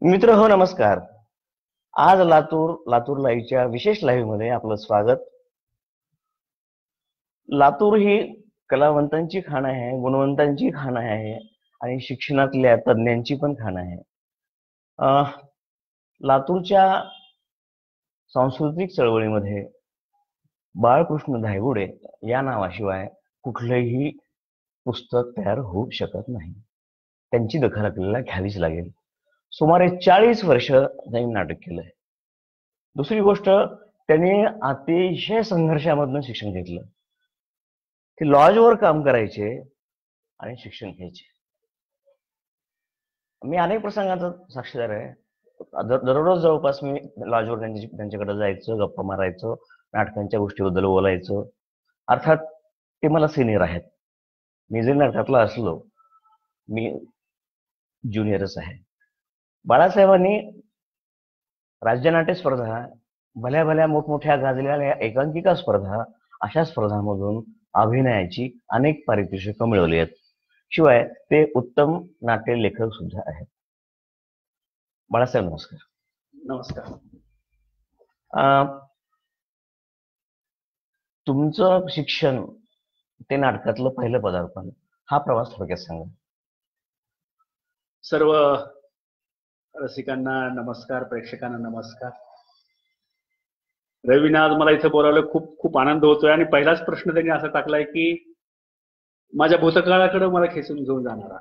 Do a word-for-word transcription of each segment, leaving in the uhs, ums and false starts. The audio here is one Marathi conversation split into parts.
मित्र हो, नमस्कार. आज लातूर लातूर लाईव्हच्या विशेष लाईव्ह मध्ये आपलं स्वागत. लातूर ही कलावंतांची खाण आहे, गुणवंतांची खाण आहे आणि शिक्षणातल्या तज्ञांची पण खाण आहे. लातूरच्या सांस्कृतिक चळवळीमध्ये बाळकृष्ण धायगुडे या नावाशिवाय कुठलंही पुस्तक तयार होऊ शकत नाही. त्यांची दखल आपल्याला घ्यावीच लागेल. सुमारे चाळीस वर्ष त्यांनी नाटक केलंय. दुसरी गोष्ट, त्यांनी अतिशय संघर्षामधून शिक्षण घेतलं. ते लॉजवर काम करायचे आणि शिक्षण घ्यायचे. मी अनेक प्रसंगाचा साक्षीदार आहे. दररोज जवळपास मी लॉजवर त्यांची त्यांच्याकडे जायचो, गप्पा मारायचो, नाटकांच्या गोष्टीबद्दल बोलायचो. अर्थात ते मला सिनियर आहेत. मी जरी नाटकातला असलो, मी ज्युनियरच आहे. बाळासाहेबांनी राज्यनाट्य स्पर्धा, भल्या भल्या मोठमोठ्या गाजलेल्या एकांकिका स्पर्धा, अशा स्पर्धांमधून अभिनयाची अनेक पारितोषिकं मिळवली आहेत. शिवाय ते उत्तम नाट्य लेखक सुद्धा आहेत. बाळासाहेब नमस्कार. नमस्कार. तुमचं शिक्षण ते नाटकातलं पहिलं पदार्पण, हा प्रवास थोडक्यात सांगा. सर्व रसिकांना नमस्कार, प्रेक्षकांना नमस्कार. रवीने आज मला इथे बोलावलं, खूप खूप आनंद होतोय. आणि पहिलाच प्रश्न त्यांनी असा टाकलाय की माझ्या भूतकाळाकडे मला खेचून घेऊन जाणारा.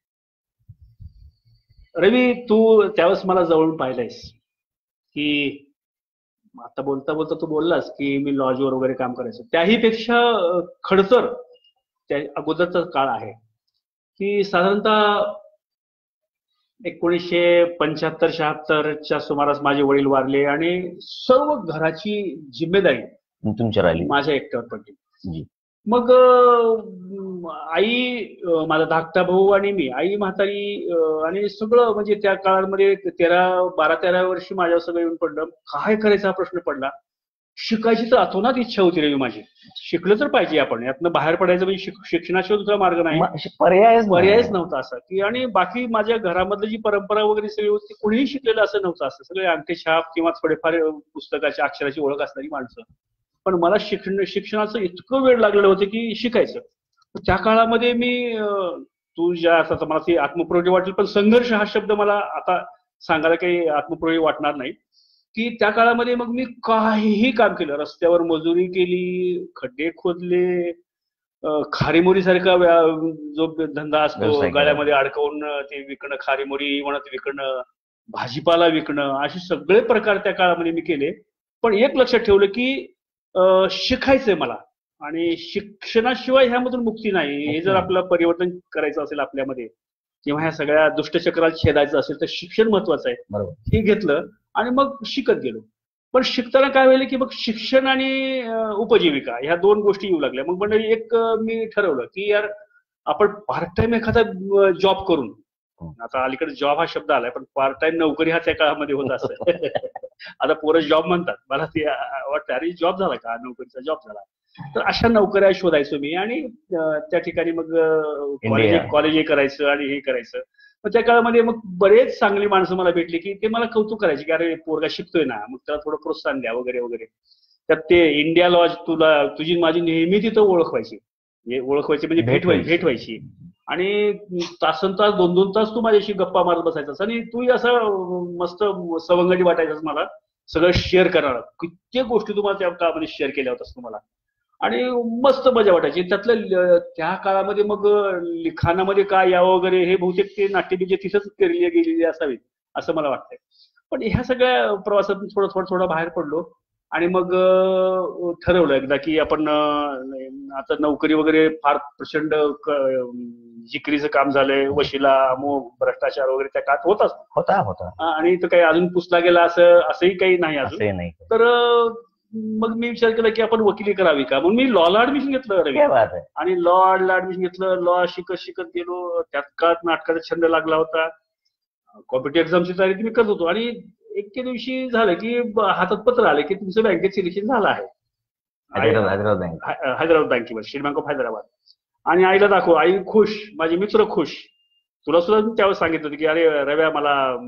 रवी, तू त्यावेळेस मला जवळून पाहिलंयस की आता बोलता बोलता तू बोललास की मी लॉजवर वगैरे काम करायचो. त्याही पेक्षा खडतर त्या अगोदरचा काळ आहे की साधारणतः एकोणीसशे पंच्याहत्तर शहात्तरच्या सुमारास माझे वडील वारले आणि सर्व घराची जिम्मेदारी तुमच्या राहिली, माझ्या एकट्यावर पडली. मग आई, माझा धाकटा भाऊ आणि मी, आई म्हातारी आणि सगळं, म्हणजे त्या काळामध्ये तेरा बारा तेरा वर्षी माझ्यावर सगळं येऊन पडलं. काय करायचा हा प्रश्न पडला. शिकायची तर अतोनात इच्छा होती रवी माझी. शिकलं तर पाहिजे आपण, यातनं बाहेर पडायचं म्हणजे शिक्षणाशिवाय दुसरा मार्ग नाही, पर्यायच पर्यायच नव्हता असा की. आणि बाकी माझ्या घरामधली जी परंपरा वगैरे सगळी होती, कोणीही शिकलेलं असं नव्हतं. असं सगळे अंगठेछाप किंवा थोडेफार पुस्तकाच्या अक्षराची ओळख असणारी माणसं. पण मला शिक्षण शिक्षणाचं इतकं वेळ लागलेलं होतं की शिकायचं. त्या काळामध्ये मी, तू ज्या आता मला ती आत्मप्रयोगी वाटेल, पण संघर्ष हा शब्द मला आता सांगायला काही आत्मप्रयोगी वाटणार नाही. की त्या काळामध्ये मग मी काहीही काम केलं. रस्त्यावर मजुरी केली, खड्डे खोदले, खारीमोरी सारखा जो धंदा असतो, गळ्यामध्ये अडकवून ते विकणं, खारीमोरी म्हणत विकणं, भाजीपाला विकणं, असे सगळे प्रकार त्या काळामध्ये मी केले. पण एक लक्षात ठेवलं की शिकायचंय मला आणि शिक्षणाशिवाय ह्यामधून मुक्ती नाही. हे जर आपलं परिवर्तन करायचं असेल आपल्यामध्ये किंवा ह्या सगळ्या दुष्टचक्रात छेदायचं असेल तर शिक्षण महत्वाचं आहे. हे घेतलं आणि मग शिकत गेलो. पण शिकताना काय व्हायला की मग शिक्षण आणि उपजीविका ह्या दोन गोष्टी येऊ लागल्या. मग म्हणजे एक मी ठरवलं की यार आपण पार्ट टाइम एखादा जॉब करून, आता अलीकडे जॉब हा शब्द आलाय, पण पार्ट टाइम नोकरी हा त्या काळामध्ये होत असत. आता पोरं जॉब म्हणतात, मला ते वाटतं अरे जॉब झाला का, नोकरीचा जॉब झाला. तर अशा नोकऱ्या शोधायचो मी आणि त्या ठिकाणी मग कॉलेज कॉलेजही करायचं आणि हे करायचं. मग त्या काळामध्ये मग बरेच चांगली माणसं मला भेटली की ते मला कौतुक करायचे की अरे पोरगा शिकतोय ना, मग त्याला थोडं प्रोत्साहन द्या वगैरे वगैरे. त्यात ते इंडिया लॉज, तुला तुझी माझी नेहमी तिथं ओळख व्हायची, म्हणजे ओळख व्हायची म्हणजे भेट व्हायची भेट व्हायची आणि तासन तास दोन दोन तास तू माझ्याशी गप्पा मारत बसायचास आणि तू असं मस्त सवंगडी वाटायचास मला, सगळं शेअर करणार. कित्येक गोष्टी तुम्हाला त्या काळामध्ये शेअर केल्या होत्यास तुम्हाला आणि मस्त मजा वाटायची. त्यातलं त्या काळामध्ये मग लिखाणामध्ये काय यावं वगैरे हे बहुतेक ते नाट्यबीजे तिथंच केली गेलेली असावीत असं मला वाटतंय. पण ह्या सगळ्या प्रवासात थोडं थोडं थोडं बाहेर पडलो आणि मग ठरवलं एकदा की आपण आता नोकरी वगैरे फार प्रचंड जिकरीचं काम झालंय, वशिला, अमोग, भ्रष्टाचार वगैरे त्या काळात होताच होता होता आणि तो काही अजून पुसला गेला असं असंही काही नाही अजून नाही. तर मग मी विचार केला की आपण वकिली करावी का, म्हणून मी लॉला ऍडमिशन घेतलं रवी. आणि लॉला ऍडमिशन घेतलं. लॉ शिकत शिकत गेलो. त्यात काळात नाटकाचा छंद लागला होता. कॉम्पिटेटिव्ह एक्झामची तयारी मी करत होतो आणि एके दिवशी झालं की हातात पत्र आलं की तुमचं बँकेत सिलेक्शन झालं आहे हैदराबाद बँक हैदराबाद बँकेवर, स्टेट बँक ऑफ हैदराबाद. आणि आईला दाखव. आई खुश, माझे मित्र खुश. तुला सुद्धा त्यावेळेस सांगितलं होतं की अरे रव्या मला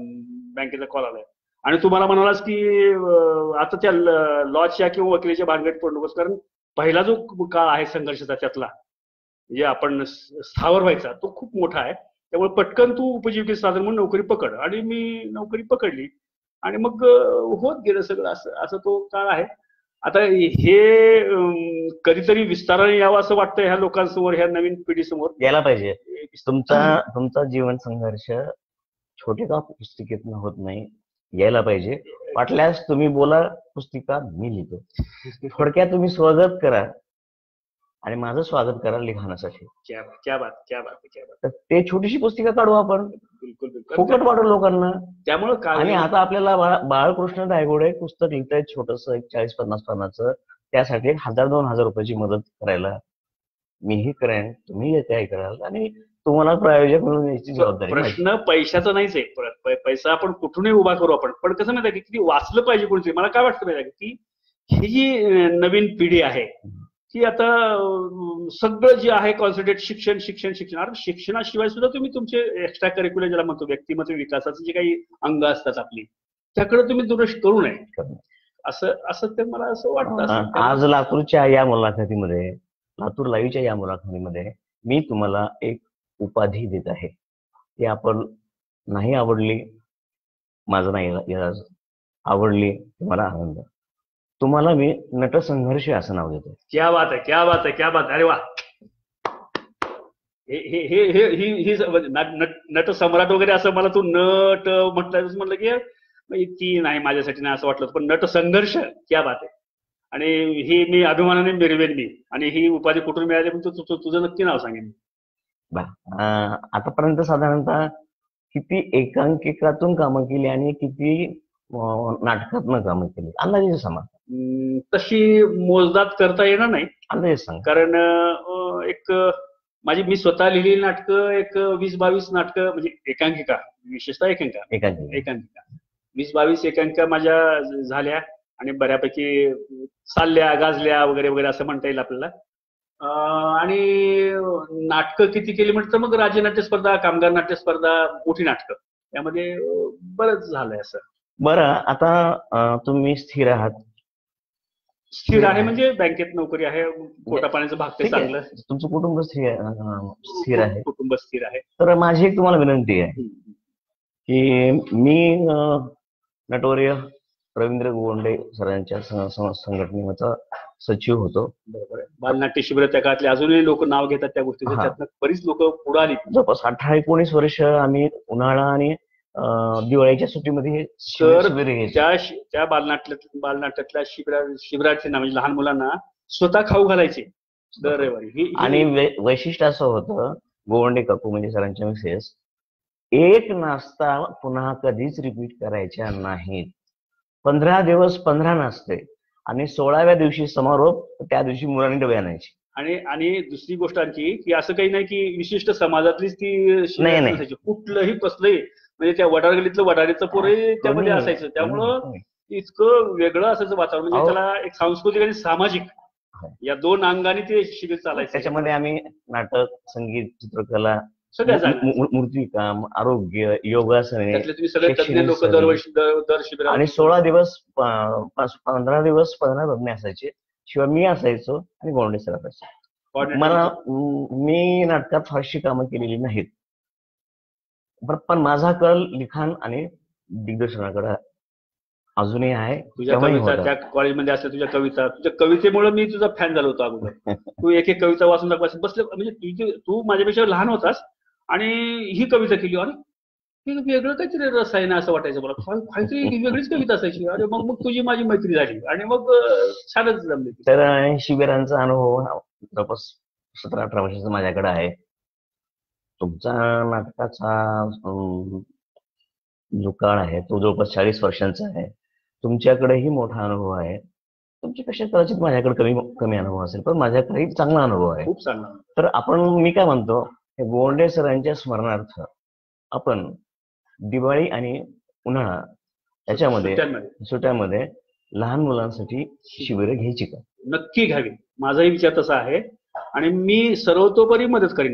बँकेचा कॉल आलाय आणि तुम्हाला म्हणालास की आता त्या लॉच्या किंवा वकिलीच्या भानगडीत पडू नकोस, कारण पहिला जो काळ आहे संघर्षाचा त्यातला म्हणजे आपण स्थावर व्हायचा तो खूप मोठा आहे. त्यामुळे पटकन तू उपजीविकेचं साधन म्हणून नोकरी पकड, आणि मी नोकरी पकडली आणि मग होत गेलं सगळं. असं असं तो काळ आहे. आता हे कधीतरी विस्ताराने यावं असं वाटतं ह्या लोकांसमोर, ह्या नवीन पिढीसमोर यायला पाहिजे. तुमचा तुमचा जीवन संघर्ष छोट्या पुस्तिकेतनं होत नाही, यायला पाहिजे. वाटल्यास तुम्ही बोला, पुस्तिका मी लिहितो. थोडक्यात तुम्ही स्वागत करा आणि माझं स्वागत करा लिखाणासाठी. क्या क्या बात क्या बात क्या बात. तर ते छोटीशी पुस्तिका काढू आपण, बिलकुल बिलकुल फुकट वाटू लोकांना. त्यामुळे काय, आणि आता आपल्याला बाळकृष्ण डायगोडे एक पुस्तक लिहितायत छोटस, एक चाळीस पन्नास पानाचं. त्यासाठी एक हजार दोन हजार रुपयाची मदत करायला मीही करेन, तुम्ही काय कराल, आणि तुम्हाला प्रायोजक म्हणून याची जबाबदारी. प्रश्न पैशाचा नाहीच आहे. पैसा आपण कुठूनही उभा करू आपण, पण कसं माहिती आहे की किती वाचलं पाहिजे कोणतरी. मला काय वाटतं माहिती आहे की ही जी नवीन पिढी आहे की आता सगळं जे आहे कॉन्सन्ट्रेट शिक्षण शिक्षण शिक्षण. अरे शिक्षणाशिवाय सुद्धा तुम्ही तुमचे एक्स्ट्रा करिक्युलर ज्याला म्हणतो व्यक्तिमत्व विकासाचे जे काही अंग असतात आपली, त्याकडे तुम्ही दुर्लक्ष करू नये, असं असं ते मला असं वाटतं. आज लातूरच्या या मुलाखतीमध्ये, लातूर लाईव्हच्या या मुलाखतीमध्ये मी तुम्हाला एक उपाधी देत आहे. ती आपण नाही आवडली, माझं नाही आवडली, मला आनंद. तुम्हाला मी नटसंघर्ष असं नाव देतो. क्या बात आहे क्या बात आहे क्या बात. अरे वा. हे हे हे ही नट सम्राट वगैरे असं मला तू नट म्हटलं म्हटलं की ती नाही माझ्यासाठी नाही असं वाटलं, पण नट संघर्ष क्या बात आहे. आणि ही मी अभिमानाने मिरवेन मी. आणि ही उपाधी कुठून मिळाली पण तू तुझं नक्की नाव सांगेन. आतापर्यंत साधारणतः किती एकांकिकातून कामं केली आणि किती नाटकातनं कामं केली अंदाजे सांगा. तशी मोजदाद करता येणार नाही, अंदाजे सांग. कारण एक माझी मी स्वतः लिहिलेली नाटकं एक वीस बावीस नाटकं म्हणजे एकांकिका, विशेषतः एकांकिका एकांकिका एकांकिका वीस बावीस एकांकिका माझ्या झाल्या आणि बऱ्यापैकी चालल्या गाजल्या वगैरे वगैरे असं म्हणता येईल आपल्याला. आणि नाटकं किती केली म्हटलं तर मग राज्य नाट्य स्पर्धा, कामगार नाट्य स्पर्धा, मोठी नाटकं, यामध्ये बरंच झालंय असं. बरं, आता तुम्ही स्थिर आहात. स्थिर आहे म्हणजे बँकेत नोकरी आहे, पोटा पाण्याचं भागते चांगलं. तुमचं कुटुंब स्थिर स्थिर आहे. कुटुंब स्थिर आहे. तर माझी एक तुम्हाला विनंती आहे की मी नटवर्य रवींद्र गोवंडे सरांच्या संघटनेचा सचिव होतो. बरोबर आहे. बालनाट्य शिबिर त्या काळातले अजूनही लोक नाव घेतात त्या गोष्टीचं. त्यातनं बरीच लोक पुढे आली. जवळपास अठरा एकोणीस वर्ष आम्ही उन्हाळा आणि दिवाळीच्या सुट्टीमध्ये त्या त्या बालनाट्यात बालनाट्यातल्या शिबिरा शिबिरार्थींना म्हणजे लहान मुलांना स्वतः खाऊ घालायचे दर रविवारी. आणि वैशिष्ट्य असं होतं, गोवंडे काकू म्हणजे सरांच्या मिसेस एक नाश्ता पुन्हा कधीच रिपीट करायच्या नाहीत. पंधरा दिवस पंधरा नाश्ते आणि सोळाव्या दिवशी समारोप. त्या दिवशी मुलांनी डबे आणायचे. आणि आणि दुसरी गोष्ट आणखी की असं काही नाही की विशिष्ट समाजातलीच ती नाही, कुठलंही कसलंही म्हणजे त्या वडार गलीतलं वडारीचं पोरे त्यामध्ये असायचं. त्यामुळं इतकं वेगळं असायचं वातावरण. म्हणजे त्याला एक सांस्कृतिक आणि सामाजिक या दोन अंगाने ते शिबिर चालायचं. त्याच्यामध्ये आम्ही नाटक, संगीत, चित्रकला, सगळ्या मूर्तिकाम, आरोग्य, योगासने, तुम्ही सगळे तज्ञ लोक दरवर्षी दर शिबिर. आणि सोळा दिवस पंधरा दिवस पंधरा तज्ञ असायचे. शिवाय मी असायचो आणि गोवंडे सर असायचे. मला मी नाटकात फारशी कामं केलेली नाहीत, पण माझा कल लिखाण आणि दिग्दर्शनाकडे अजूनही आहे. तुझ्या कविता त्या कॉलेजमध्ये असल्या तुझ्या कविता, तुझ्या कवितेमुळे मी तुझा फॅन झालो होतो अगोदर. तू एक एक कविता वाचून दाखवायचं बसले. म्हणजे तू माझ्यापेक्षा लहान होतास आणि ही कविता केली आणि वेगळं काहीतरी रस आहे ना असं वाटायचं मला. काहीतरी वेगळीच कविता असायची. अरे मग मग तुझी माझी मैत्री झाली आणि मग छानच जमली. तर शिबिरांचा अनुभव जवळपास सतरा अठरा वर्षाचा माझ्याकडे आहे. तुमचा नाटकाचा जो काळ आहे तो जवळपास चाळीस वर्षांचा आहे. तुमच्याकडेही मोठा अनुभव आहे. तुमच्यापेक्षा कदाचित माझ्याकडे कमी कमी अनुभव असेल, पण माझ्याकडेही चांगला अनुभव आहे. खूप चांगला. तर आपण मी काय म्हणतो, हे गोवंडे सरांच्या स्मरणार्थ आपण दिवाळी आणि उन्हाळा याच्यामध्ये सुट्ट्यामध्ये लहान मुलांसाठी शिबिरं घ्यायची का? नक्की घ्यावी. माझाही विचार तसा आहे आणि मी सर्वतोपरी मदत करीन.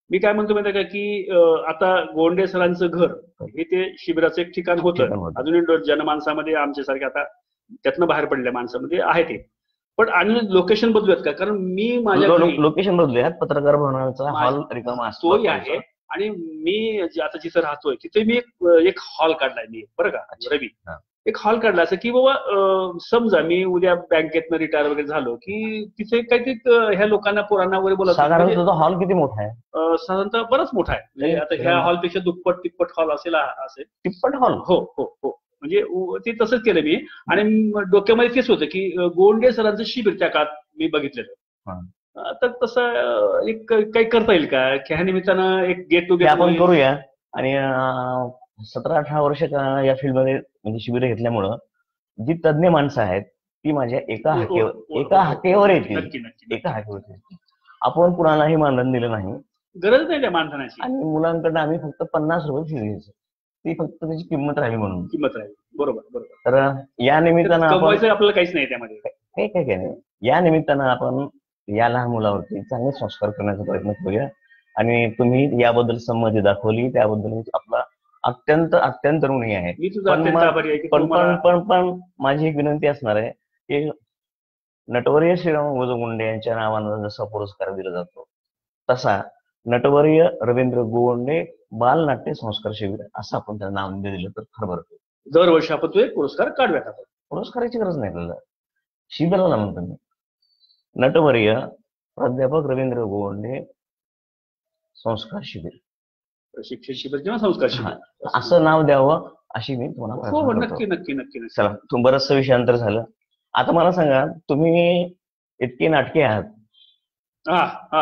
मी काय म्हणतो माहिती आहे का की अं, आता गोंडे सरांचं घर हे ते शिबिराचं एक ठिकाण होतं. ठिकाण होतं. अजूनही जनमानसामध्ये आमच्यासारखे आता त्यातनं बाहेर पडलेल्या माणसामध्ये आहे ते. पण आणि लोकेशन बदलूयात का, कारण मी माझ्या लो- घरी लोकेशन बदलूयात. पत्रकार भवनाचा माझ- हॉल रिकामा असतो. सोय आहे आणि मी जे आता जिथं राहतोय तिथे मी एक एक हॉल काढलाय मी, बरं का अच्छा. रवी. हा. एक हॉल काढला असं की बाबा अं, समजा मी उद्या बँकेतनं रिटायर वगैरे झालो की तिथे काहीतरी अं, ह्या लोकांना पोरांना वगैरे बोलायचं साधारण म्हणजे, तुझा हॉल किती मोठा आहे? अं, साधारणतः बरंच मोठा आहे. म्हणजे आता ह्या हम्म. हॉलपेक्षा दुप्पट तिप्पट हॉल असेल असेल. टिप्पट हॉल. हो हो हो म्हणजे उ- ते तसंच केलं मी. आणि म- डोक्यामध्ये तेच होतं की अं, गोंडे सरांचं शिबिर त्या काळात मी बघितलेलं. हा. अं, तर तसं अं, एक काही करता येईल का की ह्या निमित्तानं एक गेट ते टुगेदर आपण करूया. आणि सतरा अठरा वर्ष का- या फील्डमध्ये म्हणजे शिबिर घेतल्यामुळं जी तज्ञ माणसं आहेत ती माझ्या एका हाकेवर एका हाकेवर येतील. नक्की नक्की एका हाकेवर येतील. आपण कुणालाही मानधन दिलं नाही गरज नाही त्या मानधनाची, आणि मुलांकडनं आम्ही फक्त पन्नास रुपये फी घ्यायचो. ती फक्त त्याची किंमत राहिली म्हणून. किंमत राहील. बरोबर बरोबर. तर या निमित्तानं आपण कमवायचं आपल्याला काहीच नाही त्यामध्ये. काही काही काही नाही. या निमित्तानं आपण या लहान मुलावरती चांगले संस्कार करण्याचा प्रयत्न करूया. आणि तुम्ही याबद्दल संमती दाखवली त्याबद्दल आपला अत्यंत अत्यंत ऋणी आहे. मी तुझा पण अत्यंत मग- आभारी आहे की पण तू पण मला पण पण माझी एक विनंती असणार आहे की नटवर्य श्रीराम गोजगुंडे यांच्या नावानं जसा पुरस्कार दिला जातो तसा नटवर्य रवींद्र गोवंडे बालनाट्य संस्कार शिबिर असं आपण त्याला नाव दिलं तर फार बरं होईल. दरवर्षी आपण तो एक पुरस्कार काढूयात आपण. पुरस्काराची गरज नाही आपल्याला. शिबिराला म्हणतो मी. नटवर्य प्राध्यापक रवींद्र गोवंडे संस्कार शिबिर शिक्षण शिबिर किंवा संस्कार शिबिर असं नाव द्यावं अशी मी तुम्हाला हो प्रार्थना हो करतो. नक्की नक्की नक्की नक्की. चला, तुम बरंचसं विषयांतर झालं. आता मला सांगा, तुम्ही इतके नाटके आहात, हा हा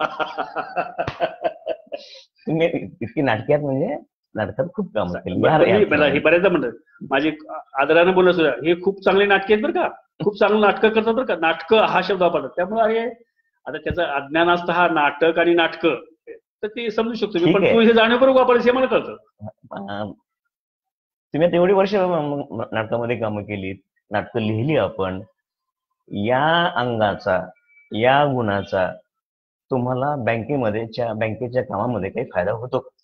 तुम्ही इतकी नाटके आहात म्हणजे नाटकात खूप काम केली. मी- मला हे बऱ्याचदा म्हणतात माझे आदरानं बोलत सुद्धा हे खूप चांगले नाटके आहेत बरं का, खूप चांगलं नाटकं करतात बरं का. नाटकं हा शब्द वापरतात. त्यामुळे अरे आता त्याचं अज्ञान असतं हा नाटक आणि नाटकं तर ते समजू शकतो मी. ठीक पण आहे. तू हे जाणीवपूर्वक वापरायचं हे मला कळतं. अं, तुम्ही आता एवढी वर्ष नाटकामध्ये कामं केलीत, नाटकं लिहिली आपण. या अंगाचा या गुणाचा तुम्हाला बँकेमध्ये च्या बँकेच्या कामामध्ये काही फायदा होतो का?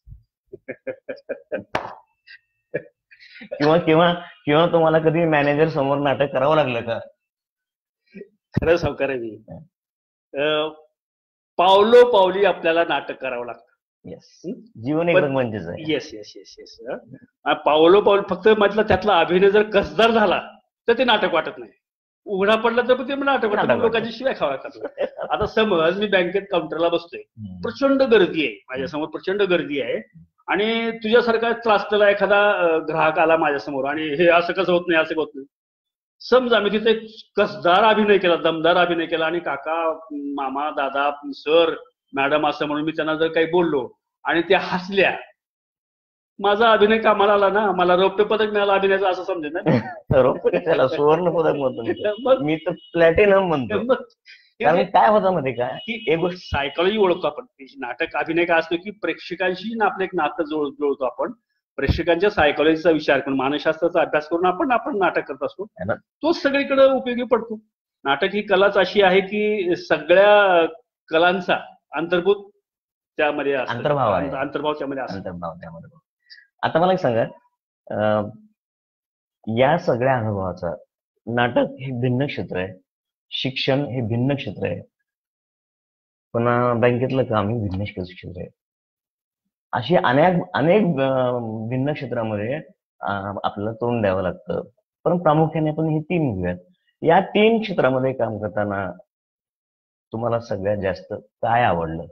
किंवा किंवा किंवा तुम्हाला कधी मॅनेजर समोर नाटक करावं लागलं का? खरं सावकार आहे मी. अं, पावलो पावली आपल्याला नाटक करावं लागतं. येस, जीवन एक पण- रंगमंचच आहे. येस येस येस येस पावलो पावल फक्त म्हटलं त्यातला अभिनय जर कसदार झाला तर ते नाटक वाटत नाही. उघडा पडला तर ते नाटक वाटतं. नाटक मग लोकांची शिवाय खावा लागतात. आता समज मी बँकेत काउंटरला बसतोय, हम्म. प्रचंड गर्दी आहे माझ्यासमोर, प्रचंड गर्दी आहे आणि तुझ्यासारखा त्रासलेला एखादा अं, ग्राहक आला माझ्यासमोर आणि हे असं कसं होत नाही असं होत नाही. समजा मी तिथे कसदार अभिनय केला, दमदार अभिनय केला आणि काका मामा दादा सर मॅडम असं म्हणून मी त्यांना जर काही बोललो आणि त्या हसल्या, माझा अभिनय कामाला आला ना, मला रौप्य पदक मिळालं अभिनयाचं असं समजेल ना. रौप्य कशाला, सुवर्ण पदक म्हणतो मी तर. मग मी तर प्लॅटिनम म्हणतो. मग कारण काय होतं मध्ये काय की एक गोष्ट सायकॉलॉजी ओळखतो आपण. नाटक अभिनय काय असतो की प्रेक्षकांशी ना आपलं एक नातं जोड जोडतो आपण. प्रेक्षकांच्या सायकॉलॉजीचा विचार करून मानसशास्त्राचा अभ्यास करून आपण आपण नाटक करत असतो. आहे ना. तोच सगळीकडे उपयोगी पडतो. नाटक ही कलाच अशी आहे की सगळ्या कलांचा अंतर्भूत त्यामध्ये असतो. अंतर्भाव आहे. अंतर्भाव त्यामध्ये असतो. अंतर्भाव त्यामध्ये. आता मला एक सांगा, अं, या सगळ्या अनुभवाचा नाटक हे भिन्न क्षेत्र आहे, शिक्षण हे भिन्न क्षेत्र आहे, पुन्हा बँकेतलं काम हे भिन्न क्षेत्र आहे. अशी अनेक अनेक अं, भिन्न क्षेत्रामध्ये अं, आपल्याला तोंड द्यावं लागतं. पण प्रामुख्याने आपण हे तीन घेऊयात. या तीन क्षेत्रामध्ये काम करताना तुम्हाला सगळ्यात जास्त काय आवडलं?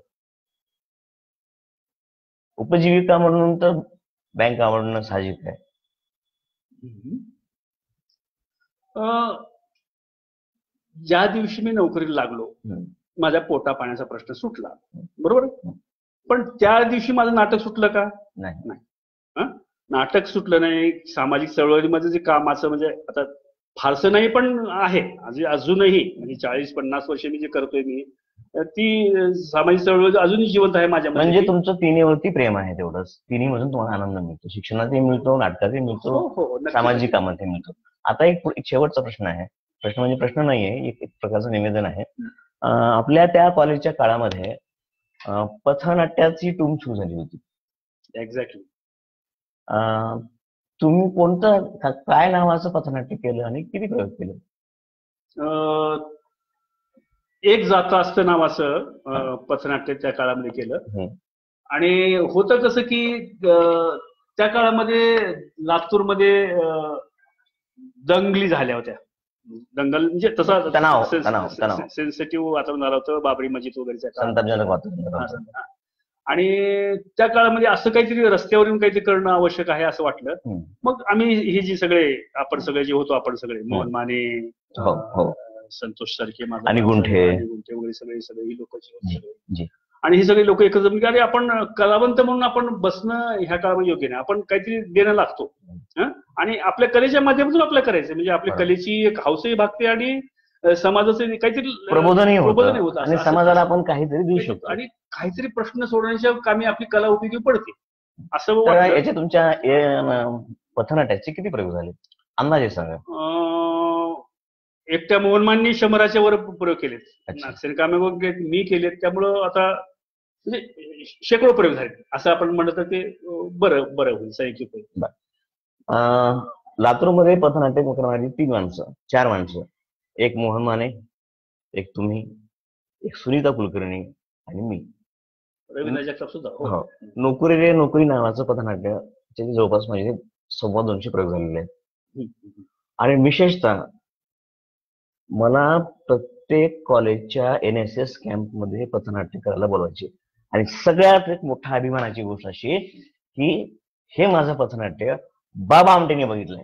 उपजीविका म्हणून तर बँक आवडणं साहजिक आहे. अं, ज्या दिवशी मी नोकरीला लागलो हम्म. माझ्या पोटा पाण्याचा प्रश्न सुटला, बरोबर. पण त्या दिवशी माझं नाटक सुटलं का? नाही. हं? नाटक सुटलं नाही. सामाजिक चळवळीमध्ये जे कामाचं म्हणजे आता फारसं नाही पण आहे अजून अजूनही म्हणजे चाळीस पन्नास वर्ष मी जे करतोय मी ती सामाजिक चळवळ अजूनही जिवंत आहे माझ्या म्हणजे मध्ये. तुमचं तिन्हीवरती प्रेम आहे तेवढंच. तिन्ही मधून तुम्हाला आनंद मिळतो. शिक्षणातही मिळतो, नाटकातही हो मिळतो, हो नक्की. सामाजिक कामातही मिळतो. आता एक पुढे- एक शेवटचा प्रश्न आहे. प्रश्न म्हणजे प्रश्न नाहीये, एक एक प्रकारचं निवेदन आहे. अं, आपल्या त्या कॉलेजच्या काळामध्ये अं, पथनाट्याची टूम सुरू झाली होती. एक्झॅक्टली. अं, तुम्ही कोणतं का- काय नावाचं पथनाट्य केलं आणि किती प्रयोग केले? एक जातं असतं नावाचं अं, पथनाट्य त्या काळामध्ये केलं. हं. आणि होतं कसं की अं, त्या काळामध्ये लातूरमध्ये अं, दंगली झाल्या होत्या. दंगल म्हणजे तसा तणाव तणाव तणाव सेन्सिटिव्ह वातावरण झालं होतं, बाबरी मस्जिद वगैरेच्या काळात. संतापजनक वातावरण हा, होतं. संत- हा. आणि त्या काळामध्ये असं काहीतरी रस्त्यावरून काहीतरी करणं आवश्यक आहे असं वाटलं. हं. मग आम्ही ही जी सगळे आपण सगळे जे होतो आपण सगळे मोहन माने, हो, हो. अं, संतोष सरके, माझा आणि भाऊ गुंठे. साहेब, आणि गुंठे वगैरे सगळे सगळे ही लोक जी होती जी, सगळे. जी. आणि ही सगळी लोक एकत्र म्हणजे अरे आपण कलावंत म्हणून आपण बसणं ह्या काळामध्ये योग्य नाही, आपण काहीतरी देणं लागतो. हं? आणि आपल्या कलेच्या माध्यमातून आपल्याला करायचं म्हणजे आपल्या बरोबर. कलेची एक हौसही भागते आणि अं, समाजाचं काहीतरी प्रबोधनही प्रबोधनही होतं होतं आणि असं- समाजाला आपण काहीतरी देऊ असं- शकतो. आणि काहीतरी प्रश्न सोडवण्याच्या कामी आपली कला उपयोगी पडते असं तर वाटतं. याचे तुमच्या ए- पथनाट्याचे किती प्रयोग झाले अंदाजे सांगा? अं, एकट्या मोहनमाननी शंभराच्या वर प्रयोग केलेत, अच्छा. नागसेन कामे वगैरे मी केलेत. त्यामुळं आता म्हणजे शेकडो प्रयोग झाले असं आपण म्हणलं तर ते अं, बरं बरं होईल संयुक्त होईल. अं, लातूरमध्ये पथनाट्य करणारी तीन माणसं चार माणसं, एक मोहन माने, एक तुम्ही, एक सुनीता कुलकर्णी आणि मी. रवींद्र जगताप सुद्धा. हो. हो. नोकरी रे नोकरी नावाचं पथनाट्य त्याचे जवळपास म्हणजे सव्वा दोनशे प्रयोग झालेले आहेत. हम्म, हम्म. आणि विशेषतः मला प्रत्येक कॉलेजच्या एन एस एस कॅम्प मध्ये पथनाट्य करायला बोलवायचे आणि सगळ्यात एक मोठा अभिमानाची गोष्ट अशी की हे माझं पथनाट्य बाबा आमटेने बघितलंय.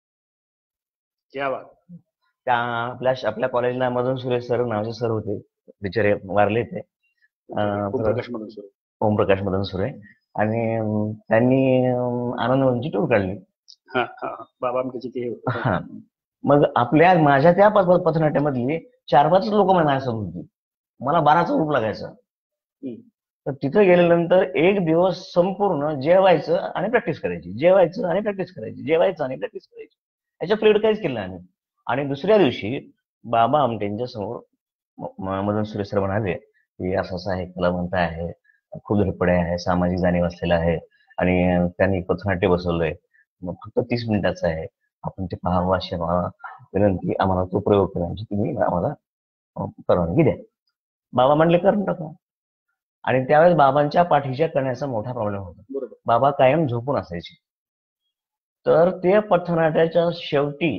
क्या बात. त्या आपल्या आपल्या कॉलेजला मदन सुरेश सर नावाचे सर होते, बिचारे वारले ते. अं, तर ओमप्रकाश मदन सुरे. ओमप्रकाश मदन सुरे. आणि अं, त्यांनी अं, आनंदवनची टूर काढली. हा हा हा. बाबा आमच्याचे ते हे होते. हा. मग आपल्या माझ्या त्या पथ- पथनाट्यामधली चार पाच लोक माझ्यासोबत होती, मला बाराचं रूप लागायचं. हम्म. तर तिथे गेल्यानंतर एक दिवस संपूर्ण जेवायचं आणि प्रॅक्टिस करायची, जेवायचं आणि प्रॅक्टिस करायची, जेवायचं आणि प्रॅक्टिस करायची. याच्या प्लेट काहीच केलं नाही. आणि दुसऱ्या दिवशी बाबा आमटेंच्या समोर म- म- मदन सुरेश सर म्हणाले की असं असं आहे, कलावंत आहे, खूप धडपडे आहे, सामाजिक जाणीव असलेला आहे आणि त्यांनी पथनाट्य बसवलंय, मग फक्त तीस मिनिटाचं आहे, आपण ते पाहावं अशी आम्हाला विनंती, आम्हाला तो प्रयोग करण्याची तुम्ही आम्हाला अं, परवानगी द्या. बाबा म्हणले करून टाका. आणि त्यावेळेस बाबांच्या पाठीच्या कण्याचा मोठा प्रॉब्लेम होता. बरोबर. बाबा कायम झोपून असायचे. तर ते पथनाट्याच्या शेवटी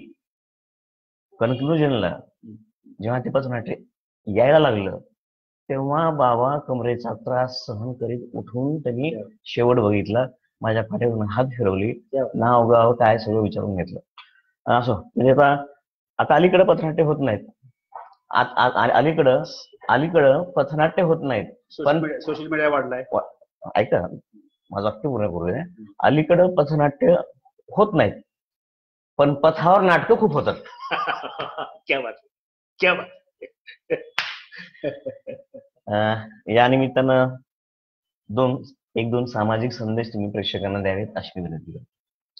कन्क्लुजनला जेव्हा ते पथनाट्य यायला लागलं तेव्हा बाबा कमरेचा त्रास सहन करीत उठून त्यांनी शेवट बघितला, माझ्या पाठीवरून हात फिरवली, नाव गाव काय सगळं विचारून घेतलं. असो म्हणजे आता आता अलीकडे पथनाट्य होत नाहीत. आ- आ- आ- अलीकडं अलीकडं पथनाट्य होत नाहीत. सोशल मीडिया सोशल मीडिया वाढलाय. ऐका माझं वाक्य पूर्ण करू दे. अलीकडं पथनाट्य होत नाहीत पण पथावर नाटकं खूप होतात. क्या बात क्या बात. अं, या निमित्तानं दोन एक दोन सामाजिक संदेश तुम्ही प्रेक्षकांना द्यावेत अशी विनंती करतो.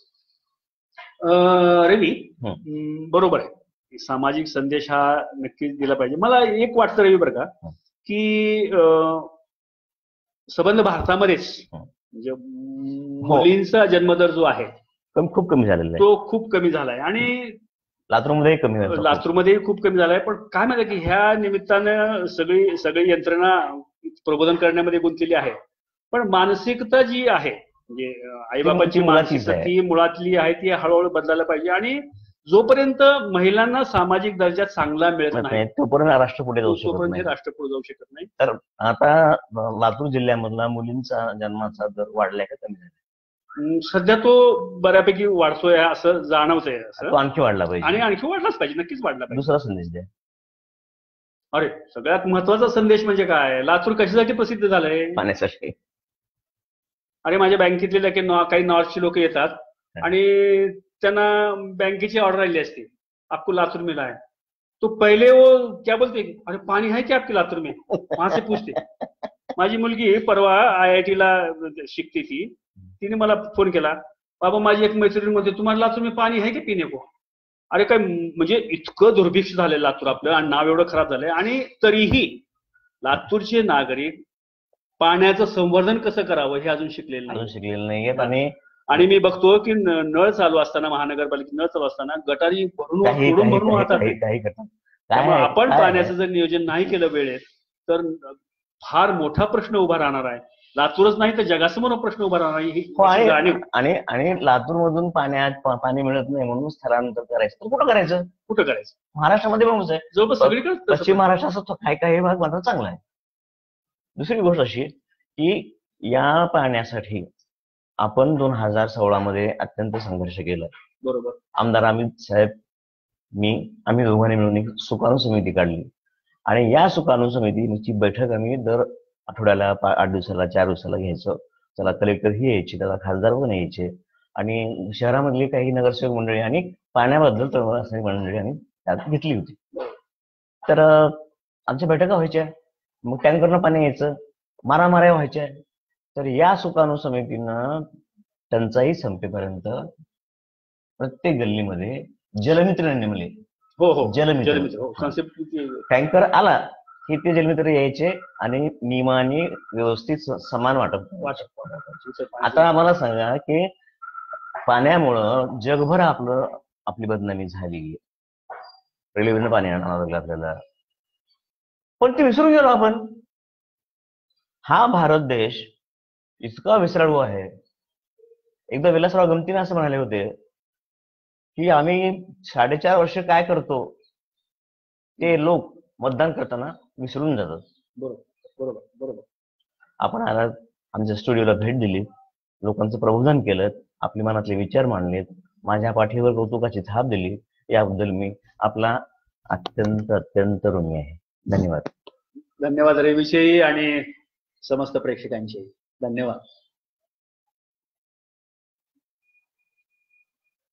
अं, रवी, हं. अं, बरोबर आहे, सामाजिक संदेश हा नक्कीच दिला पाहिजे. मला एक वाटतं रवी बरं का हं. की अं, संबंध भारतामध्येच हं. म्हणजे अं, मुलींचा जन्मदर जो आहे कमी खूप कमी झालेलं आहे. तो खूप कमी झालाय आणि लातूरमध्ये कमी झालं. लातूरमध्ये खूप कमी झालाय. पण काय माहिती की ह्या निमित्तानं सगळी सगळी यंत्रणा प्रबोधन करण्यामध्ये गुंतलेली आहे, पण मानसिकता जी आहे म्हणजे आईबाबांची ती मुळाचीच मानसिकता आहे. ती मुळातली आहे, ती हळूहळू बदलायला पाहिजे. आणि जोपर्यंत महिलांना सामाजिक दर्जा चांगला मिळत नाही नाही, तोपर्यंत राष्ट्र पुढे जाऊ शकत तोपर्यंत हे नाही. राष्ट्र पुढे जाऊ शकत नाही. तर आता लातूर जिल्ह्यामधला मुलींचा जन्माचा दर वाढलाय का कमी झाला? अं, सध्या तो बऱ्यापैकी वाढतोय असं जाणवतंय तो असं. आणखी वाढला आणि पाहिजे. आणखी वाढलाच पाहिजे, नक्कीच वाढला पाहिजे. दुसरा संदेश द्या. अरे सगळ्यात महत्वाचा संदेश म्हणजे काय, लातूर कशासाठी प्रसिद्ध झालंय? पाण्यासाठी. अरे माझ्या बँकेतले काही नॉ- काही नॉर्थची लोक येतात आणि त्यांना बँकेची ऑर्डर आली असते, आपको लातूर मिला है, तो पहिले वो क्या बोलते, अरे पाणी है क्या आपके लातूर में, वहां से पूछते. माझी मुलगी परवा आय आय टी ला शिकती थी, तिने मला फोन केला, बाबा माझी एक मैत्रीण म्हणते तुम्हाला लातूर में पाणी है की पिणे को. अरे काय म्हणजे इतकं दुर्भिक्ष झालंय लातूर आपलं आणि नाव एवढं खराब झालंय, आणि तरीही लातूरचे नागरिक पाण्याचं संवर्धन कसं करावं हे अजून शिकलेलं अजून नाही. शिकलेले नाहीयेत आणि आणि मी बघतो की न- नळ चालू असताना, महानगरपालिकेत नळ चालू असताना गटारी भरून काही भरून काही भरून काही वाहतात. काही काही करतात. त्यामुळे काय आपण काय पाण्याचं जर नियोजन नाही केलं वेळेत तर फार मोठा प्रश्न उभा राहणार आहे. लातूरच नाही तर जगासमोर प्रश्न उभा राहणार आहे, ही हो, अशी आणि जाणीव आणि आणि लातूर मधून पाण्यात पा- पाणी मिळत नाही म्हणून स्थलांतर करायचं तर कुठं करायचं? कुठं करायचं? महाराष्ट्रामध्ये पण आहे. जवळपास सगळीकडे तसं पश्चिम पण. महाराष्ट्र असं काही काही भाग मात्र चांगला आहे. दुसरी गोष्ट अशी की या पाण्यासाठी आपण दोन हजार सोळा मध्ये अत्यंत संघर्ष केला. बरोबर. आमदार अमित साहेब, मी, आम्ही दोघांनी मिळून एक सुकाणू समिती काढली आणि या सुकाणू समितीची बैठक आम्ही दर आठवड्याला पा- आठ दिवसाला चार दिवसाला घ्यायचो. त्याला कलेक्टर ही यायचे, त्याला खासदार पण यायचे आणि शहरामधली काही नगरसेवक मंडळी आणि पाण्याबद्दल तळमळ असणारी मंडळी आम्ही त्यात घेतली होती. तर अं, आमच्या बैठका व्हायच्या, मग टँकरनं पाणी यायचं, मारामाऱ्या व्हायच्या. तर या सुकाणू समितीनं टंचाई संपेपर्यंत प्रत्येक गल्लीमध्ये जलमित्र नेमले. हो हो जलमित्र. जलमित्र हो, concept ती- टँकर आला की ते जलमित्र यायचे आणि नियमाने व्यवस्थित स- समान वाटप करायचे. वाटप वाटप. आता आम्हाला सांगा की पाण्यामुळं जगभर आपलं आपली बदनामी झाली. रेल्वेनं पाणी आणावं लागलं आपल्याला, पण ते विसरून गेलो आपण. हा भारत देश इतका विसराळू आहे. एकदा विलासराव गमतीने असं म्हणाले होते की आम्ही साडेचार वर्ष काय करतो ते लोक मतदान करताना विसरून जातात. बरोबर बरोबर बरोबर. आपण आज आमच्या स्टुडिओला भेट दिली, लोकांचं प्रबोधन केलं, आपल्या मनातले विचार मांडलेत, माझ्या पाठीवर कौतुकाची थाप दिली, याबद्दल मी आपला अत्यंत अत्यंत ऋणी आहे. धन्यवाद. धन्यवाद रविविषयी आणि समस्त प्रेक्षकांशी धन्यवाद.